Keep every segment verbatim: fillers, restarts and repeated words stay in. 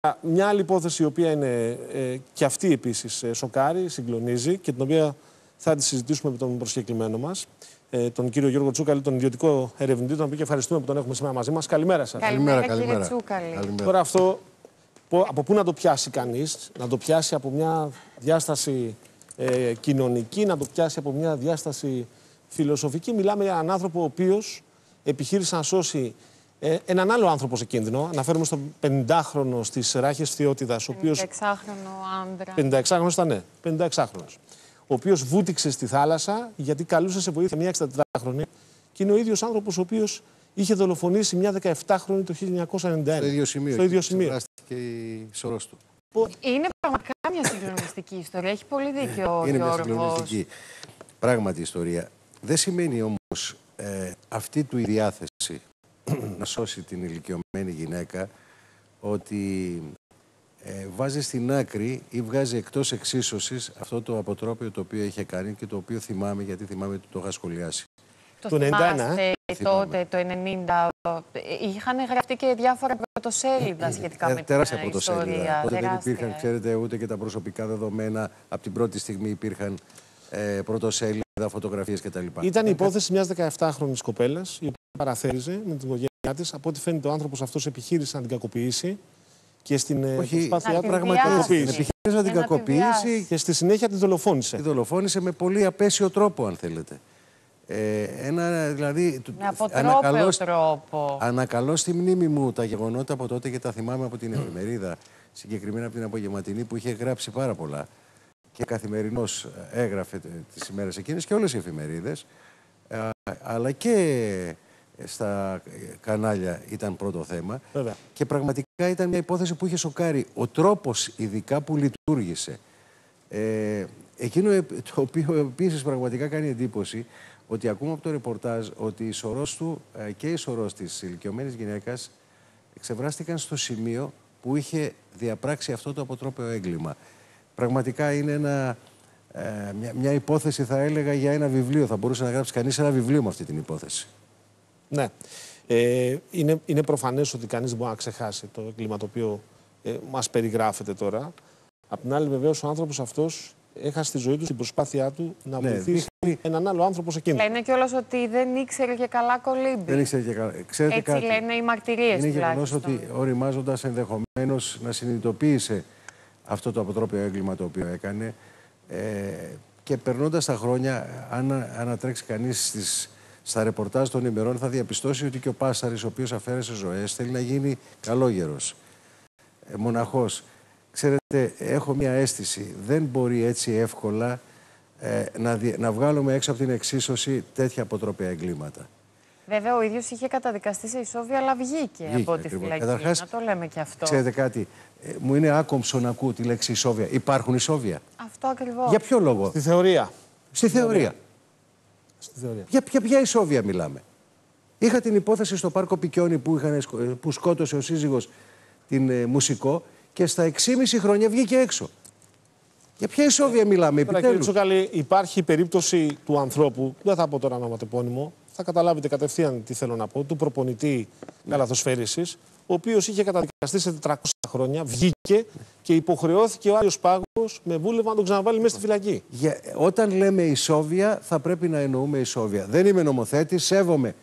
Μια άλλη υπόθεση η οποία είναι ε, και αυτή επίσης ε, σοκάρει, συγκλονίζει και την οποία θα τη συζητήσουμε με τον προσκεκλημένο μας, ε, τον κύριο Γιώργο Τσούκαλη, τον ιδιωτικό ερευνητή, τον οποίο και ευχαριστούμε που τον έχουμε σήμερα μαζί μας. Καλημέρα σας. Καλημέρα, καλημέρα κύριε Τσούκαλη. Καλημέρα. Τώρα αυτό, από πού να το πιάσει κανείς, να το πιάσει από μια διάσταση ε, κοινωνική, να το πιάσει από μια διάσταση φιλοσοφική. Μιλάμε για έναν άνθρωπο ο οποίος επιχείρησε να σώσει Ε, έναν άλλο άνθρωπο σε κίνδυνο. Αναφέρομαι στον πενηντάχρονο στις Ράχες Φθιώτιδας, ο οποίος. πενηνταεξάχρονο άντρα. πενηνταεξάχρονος ήταν, ναι. πενηνταεξάχρονος. Ο οποίος βούτυξε στη θάλασσα γιατί καλούσε σε βοήθεια μια εξηντατετράχρονη και είναι ο ίδιος άνθρωπος ο οποίος είχε δολοφονήσει μια δεκαεπτάχρονη το χίλια εννιακόσια ενενήντα ένα. Στο ίδιο σημείο. Στο ίδιο σημείο. Και η σωρός του. Είναι πραγματικά μια συγκλονιστική ιστορία. Έχει πολύ δίκιο ο Είναι Γιώργος. μια συγκλονιστική πράγματι ιστορία. Δεν σημαίνει όμως ε, αυτή του η διάθεση να σώσει την ηλικιωμένη γυναίκα ότι ε, βάζει στην άκρη ή βγάζει εκτός εξίσωσης αυτό το αποτρόπαιο το οποίο είχε κάνει και το οποίο θυμάμαι, γιατί θυμάμαι ότι το είχα σχολιάσει. Το, το ενενήντα ένα, θυμάστε, τότε, το ενενήντα, είχαν γραφτεί και διάφορα πρωτοσέλιδα σχετικά ε, με τεράστια την πρωτοσέλιδα. ιστορία. Τότε δεν τεράστια. υπήρχαν, ξέρετε, ούτε και τα προσωπικά δεδομένα. Από την πρώτη στιγμή υπήρχαν ε, πρωτοσέλιδα, φωτογραφίες κτλ. Ήταν η υπόθεση μιας δεκαεπτάχρονης κοπέλας, η οποία παραθέριζε με την οικογένειά της. Από ό,τι φαίνεται, ο άνθρωπος αυτός επιχείρησε να την κακοποιήσει και στην Όχι, προσπάθειά του πραγματικά επιχείρησε να την κακοποιήσει και στη συνέχεια τη δολοφόνησε. Τη δολοφόνησε με πολύ απέσιο τρόπο, αν θέλετε. Ε, ένα, δηλαδή, με αποτρόπαιο τρόπο. Ανακαλώ στη μνήμη μου τα γεγονότα από τότε και τα θυμάμαι από την εφημερίδα, συγκεκριμένα από την Απογευματινή που είχε γράψει πάρα πολλά και καθημερινώς έγραφε τις ημέρες εκείνες και όλες οι εφημερίδες, ε, αλλά και στα κανάλια ήταν πρώτο θέμα. Βέβαια. Και πραγματικά ήταν μια υπόθεση που είχε σοκάρει. Ο τρόπος ειδικά που λειτουργήσε. Ε, εκείνο το οποίο επίσης πραγματικά κάνει εντύπωση, ότι ακούμε από το ρεπορτάζ ότι η σωρός του ε, και η σωρός της ηλικιωμένης γυναίκας εξευράστηκαν στο σημείο που είχε διαπράξει αυτό το αποτρόπαιο έγκλημα. Πραγματικά είναι ένα, ε, μια, μια υπόθεση, θα έλεγα, για ένα βιβλίο. Θα μπορούσε να γράψει κανείς ένα βιβλίο με αυτή την υπόθεση. Ναι. Ε, είναι, είναι προφανές ότι κανείς δεν μπορεί να ξεχάσει το έγκλημα το οποίο ε, μας περιγράφεται τώρα. Απ' την άλλη, βεβαίως, ο άνθρωπος αυτός έχασε τη ζωή του στην προσπάθειά του να ναι, βοηθήσει δείχνει... έναν άλλο άνθρωπο σε κίνδυνο. Λένε κιόλας ότι δεν ήξερε και καλά κολύμπη. Δεν ήξερε και καλά. Ξέρετε Έτσι κάτι, λένε οι μαρτυρίες. Είναι γεγονός ότι οριμάζοντας ενδεχομένως να συνειδητοποίησε αυτό το αποτρόπαιο έγκλημα το οποίο έκανε ε, και περνώντας τα χρόνια, αν ανατρέξει κανείς στις, στα ρεπορτάζ των ημερών, θα διαπιστώσει ότι και ο Πάσαρης, ο οποίος αφαίρεσε ζωές, θέλει να γίνει καλόγερος, ε, μοναχός. Ξέρετε, έχω μια αίσθηση, δεν μπορεί έτσι εύκολα ε, να, δι, να βγάλουμε έξω από την εξίσωση τέτοια αποτρόπαια εγκλήματα. Βέβαια, ο ίδιος είχε καταδικαστεί σε ισόβια, αλλά βγήκε, βγήκε από τη φυλακή. Καταρχάς, να το λέμε και αυτό. Ξέρετε κάτι, ε, μου είναι άκομψο να ακούω τη λέξη ισόβια. Υπάρχουν ισόβια. Αυτό ακριβώς. Για ποιο λόγο? Στη θεωρία. Στη θεωρία. Στη θεωρία. Για ποια, ποια ισόβια μιλάμε? Είχα την υπόθεση στο Πάρκο Πικιόνι που, είχαν, που σκότωσε ο σύζυγος την ε, μουσικό και στα εξήμιση χρόνια βγήκε έξω. Για ποια ισόβια μιλάμε, επιτέλους? Κύριε Τσούκαλη, υπάρχει περίπτωση του ανθρώπου, δεν θα πω τώρα ονοματεπώνυμο, θα καταλάβετε κατευθείαν τι θέλω να πω, του προπονητή καλαθοσφαίρισης, ο οποίος είχε καταδικαστεί σε τετρακόσια χρόνια, βγήκε και υποχρεώθηκε ο Άριος Πάγος με βούλευμα να τον ξαναβάλει μέσα στη φυλακή. Για, όταν λέμε ισόβια, θα πρέπει να εννοούμε ισόβια. Δεν είμαι νομοθέτης, σέβομαι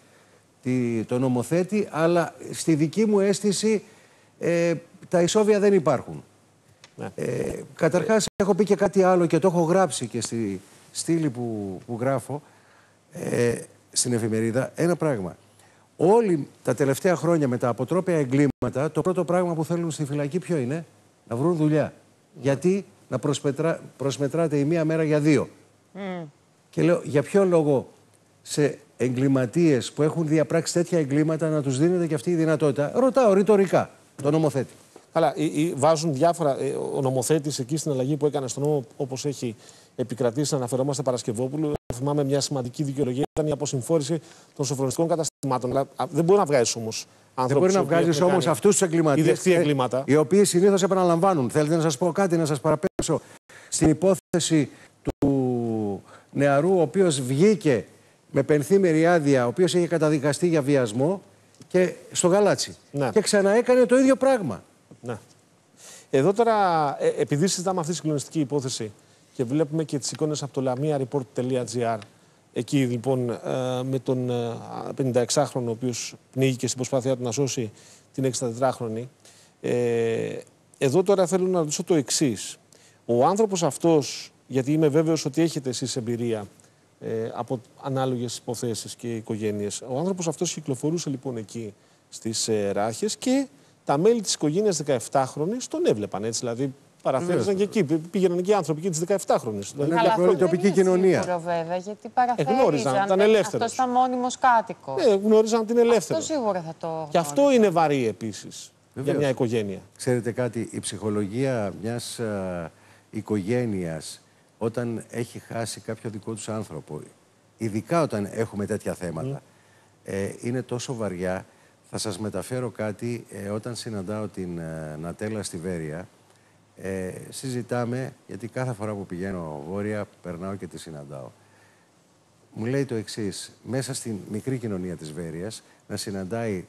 τη, το νομοθέτη, αλλά στη δική μου αίσθηση ε, τα ισόβια δεν υπάρχουν. Ναι. Ε, καταρχάς, έχω πει και κάτι άλλο και το έχω γράψει και στη στήλη που, που γράφω ε, στην εφημερίδα. Ένα πράγμα. Όλοι τα τελευταία χρόνια με τα αποτρόπαια εγκλήματα, το πρώτο πράγμα που θέλουν στη φυλακή ποιο είναι? Να βρουν δουλειά. Mm. Γιατί να προσπετρά, προσμετράτε η μία μέρα για δύο. Mm. Και λέω, για ποιο λόγο σε εγκληματίες που έχουν διαπράξει τέτοια εγκλήματα να τους δίνεται και αυτή η δυνατότητα? Ρωτάω ρητορικά τον νομοθέτη. Αλλά βάζουν διάφορα. Ο νομοθέτης εκεί στην αλλαγή που έκανε στον νόμο, όπως έχει επικρατήσει, να αναφερόμαστε Παρασκευόπουλου. Θυμάμαι μια σημαντική δικαιολογία ήταν η αποσυμφόρηση των σοφρονιστικών καταστημάτων. Αλλά δεν μπορεί να βγάζει όμως ανθρώπους. Δεν μπορεί να βγάζει όμως αυτούς τους εγκληματίες, οι οποίοι συνήθως επαναλαμβάνουν. Θέλετε να σας πω κάτι, να σας παραπέμψω στην υπόθεση του νεαρού, ο οποίος βγήκε με πενθήμερη άδεια, ο οποίος είχε καταδικαστεί για βιασμό και στο Γαλάτσι. Ναι. Και ξαναέκανε το ίδιο πράγμα. Ναι. Εδώ τώρα, ε, επειδή συζητάμε αυτή τη συγκλονιστική υπόθεση και βλέπουμε και τις εικόνες από το λαμία report τελεία τζι άρ, εκεί λοιπόν ε, με τον ε, πενηνταεξάχρονο ο οποίος πνίγηκε στην προσπάθειά του να σώσει την εξηντατετράχρονη. Ε, εδώ τώρα θέλω να ρωτήσω το εξής. Ο άνθρωπος αυτός, γιατί είμαι βέβαιος ότι έχετε εσείς εμπειρία ε, από ανάλογες υποθέσεις και οικογένειες, ο άνθρωπος αυτός κυκλοφορούσε λοιπόν εκεί στις ε, Ράχες και τα μέλη της οικογένειας δεκαεφτάχρονης τον έβλεπαν έτσι, δηλαδή παραθέριζαν και εκεί, πήγαιναν εκεί οι άνθρωποι και τις δεκαεφτάχρονης. Δηλαδή, αλλά αυτό η τοπική κοινωνία. Σίγουρο, βέβαια, γιατί παραθέριζαν. Ε, γνώριζαν, ήταν ελεύθερος. Αυτός ήταν μόνιμος κάτοικος. Ε, γνώριζαν την ελεύθερο. Αυτό σίγουρα θα το. Και αυτό είναι βαρύ επίσης για μια οικογένεια. Ξέρετε κάτι, η ψυχολογία μιας α, οικογένειας όταν έχει χάσει κάποιο δικό τους άνθρωπο, ειδικά όταν έχουμε τέτοια θέματα, mm. ε, είναι τόσο βαριά. Θα σας μεταφέρω κάτι, ε, όταν συναντάω την ε, Νατέλα στη Βέρεια, ε, συζητάμε, γιατί κάθε φορά που πηγαίνω βόρεια περνάω και τη συναντάω. Μου λέει το εξής, μέσα στην μικρή κοινωνία της Βέρειας να συναντάει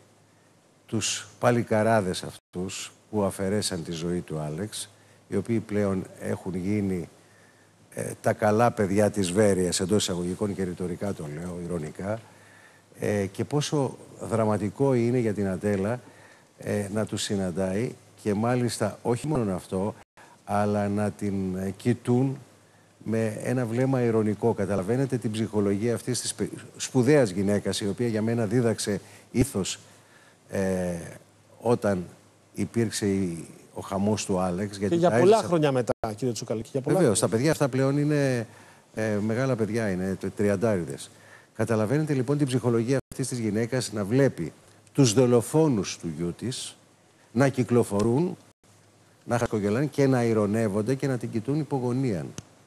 τους παλικαράδες αυτούς που αφαιρέσαν τη ζωή του Άλεξ, οι οποίοι πλέον έχουν γίνει ε, τα καλά παιδιά της Βέρειας, εντός εισαγωγικών και ρητορικά το λέω, ειρωνικά, ε, και πόσο δραματικό είναι για την Ατέλα ε, να τους συναντάει και μάλιστα όχι μόνο αυτό, αλλά να την ε, κοιτούν με ένα βλέμμα ηρωνικό. Καταλαβαίνετε την ψυχολογία αυτής της σπουδαίας γυναίκας, η οποία για μένα δίδαξε ήθος ε, όταν υπήρξε η, ο χαμός του Άλεξ. Γιατί και για πολλά έζησα... χρόνια μετά, κύριε Τσούκαλη. Βεβαίως, τα παιδιά αυτά πλέον είναι ε, μεγάλα παιδιά, είναι τριαντάριδες. Καταλαβαίνετε λοιπόν την ψυχολογία αυτής της γυναίκας να βλέπει τους δολοφόνους του γιού της να κυκλοφορούν, να χασκογελάνε και να ειρωνεύονται και να την κοιτούν υπογωνίαν.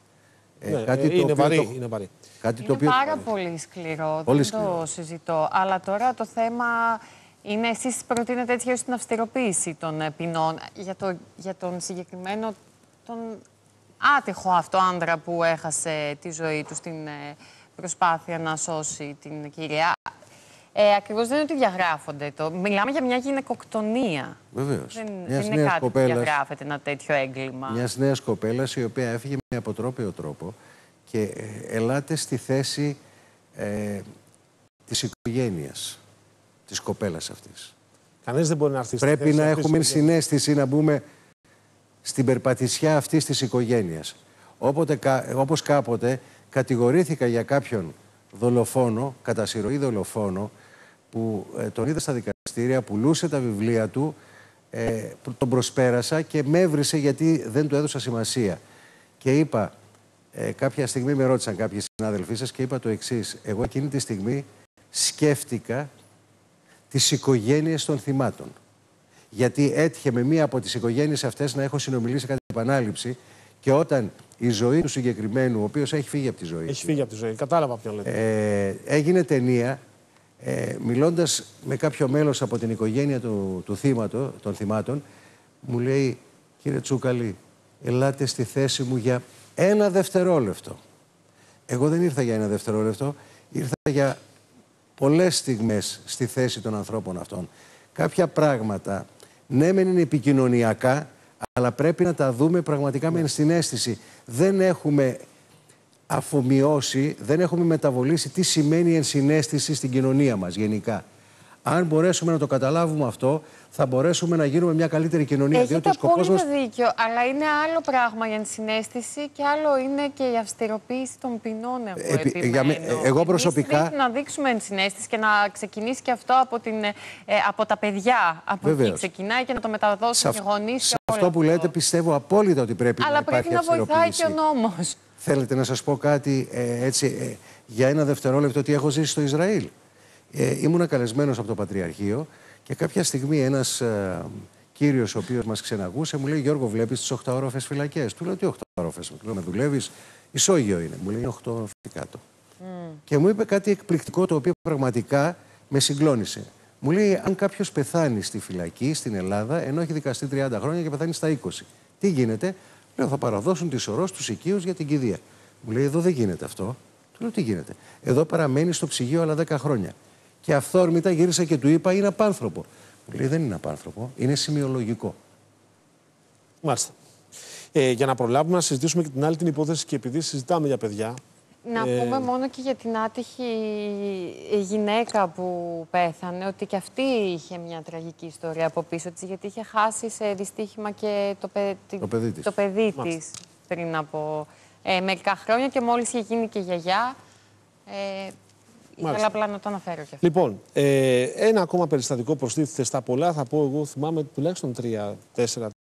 Ε, ναι, κάτι ε, το είναι, βαρύ, το... είναι βαρύ. Κάτι είναι το οποίο... πάρα πολύ σκληρό, πολύ δεν σκληρό. Το συζητώ. Αλλά τώρα το θέμα είναι, εσείς προτείνετε έτσι ως την αυστηροποίηση των ποινών για, το, για τον συγκεκριμένο, τον άτυχο αυτό άντρα που έχασε τη ζωή του στην προσπάθεια να σώσει την κυρία. Ε, ακριβώς δεν είναι ότι διαγράφονται. Το... Μιλάμε για μια γυναικοκτονία. Βεβαίως. Δεν, δεν είναι κάτι κοπέλας, που διαγράφεται ένα τέτοιο έγκλημα. Μιας νέας κοπέλας η οποία έφυγε με αποτρόπαιο τρόπο και ε, ελάτε στη θέση ε, της οικογένειας της κοπέλας αυτής. Κανείς δεν μπορεί να έρθει στη θέση. Πρέπει να έχουμε συναίσθηση να μπούμε στην περπατησιά αυτής της οικογένειας. Όποτε, όπως κάποτε κατηγορήθηκα για κάποιον δολοφόνο, κατά συρροή δολοφόνο, που ε, τον είδα στα δικαστήρια, πουλούσε τα βιβλία του, ε, τον προσπέρασα και με έβρισε γιατί δεν του έδωσα σημασία. Και είπα, ε, κάποια στιγμή με ρώτησαν κάποιοι συνάδελφοί σας και είπα το εξής. Εγώ εκείνη τη στιγμή σκέφτηκα τις οικογένειες των θυμάτων. Γιατί έτυχε με μία από τις οικογένειες αυτές να έχω συνομιλήσει κατά επανάληψη και όταν η ζωή του συγκεκριμένου, ο οποίος έχει φύγει από τη ζωή. Έχει φύγει από τη ζωή. Κατάλαβα ποιον λέτε. Ε, έγινε ταινία, ε, μιλώντας με κάποιο μέλος από την οικογένεια του, του θύματο, των θυμάτων, μου λέει, κύριε Τσούκαλη, ελάτε στη θέση μου για ένα δευτερόλεπτο. Εγώ δεν ήρθα για ένα δευτερόλεπτο, ήρθα για πολλές στιγμές στη θέση των ανθρώπων αυτών. Κάποια πράγματα, ναι μεν είναι επικοινωνιακά, αλλά πρέπει να τα δούμε πραγματικά με ενσυναίσθηση. Δεν έχουμε αφομοιώσει, δεν έχουμε μεταβολήσει τι σημαίνει ενσυναίσθηση στην κοινωνία μας γενικά. Αν μπορέσουμε να το καταλάβουμε αυτό, θα μπορέσουμε να γίνουμε μια καλύτερη κοινωνία. Έχετε διότι ο σκοπός μας... δίκιο, αλλά είναι άλλο πράγμα η ενσυναίσθηση και άλλο είναι και η αυστηροποίηση των ποινών. Εγώ, Επί, για με, εγώ προσωπικά... Εμείς να δείξουμε ενσυναίσθηση και να ξεκινήσει και αυτό από, την, ε, από τα παιδιά. Από εκεί ξεκινάει και να το μεταδώσουν οι γονείς. Σε αυτό που λέτε πιστεύω απόλυτα ότι πρέπει αλλά να υπάρχει πρέπει να βοηθάει και ο νόμος. Θέλετε να σας πω κάτι ε, έτσι, ε, για ένα δευτερόλεπτο τι έχω ζήσει στο Ισραήλ. Ε, ήμουνα καλεσμένος από το Πατριαρχείο και κάποια στιγμή ένας ε, κύριος ο οποίος μας ξεναγούσε μου λέει «Γιώργο, βλέπεις τις οχταόροφες φυλακές?» Του λέω «Τι οχταόροφες?» Του λέω «Με δουλεύεις?» «Ισόγειο είναι». Μου λέει «οκτώ κάτω». Mm. Και μου είπε κάτι εκπληκτικό το οποίο πραγματικά με συγκλώνησε. Μου λέει «Αν κάποιος πεθάνει στη φυλακή στην Ελλάδα ενώ έχει δικαστεί τριάντα χρόνια και πεθάνει στα είκοσι, τι γίνεται?» Λέω «Θα παραδώσουν τη σωρό στους οικείους για την κηδεία». Μου λέει «Εδώ δεν γίνεται αυτό». Του λέω «Τι γίνεται?» «Εδώ παραμένει στο ψυγείο άλλα δέκα χρόνια». Και αυθόρμητα γύρισα και του είπα είναι απάνθρωπο. Μου λέει δεν είναι απάνθρωπο, είναι σημειολογικό. Μάλιστα. Ε, για να προλάβουμε να συζητήσουμε και την άλλη την υπόθεση, και επειδή συζητάμε για παιδιά. Να ε... πούμε μόνο και για την άτυχη γυναίκα που πέθανε, ότι και αυτή είχε μια τραγική ιστορία από πίσω της, γιατί είχε χάσει σε δυστύχημα και το, παι... το παιδί της, το παιδί της πριν από ε, μερικά χρόνια, και μόλις είχε γίνει και γιαγιά. Ε, ήθελα απλά να το αναφέρω και αυτό. Λοιπόν, ε, ένα ακόμα περιστατικό προστίθεται στα πολλά, θα πω εγώ, θυμάμαι τουλάχιστον τρία, τέσσερα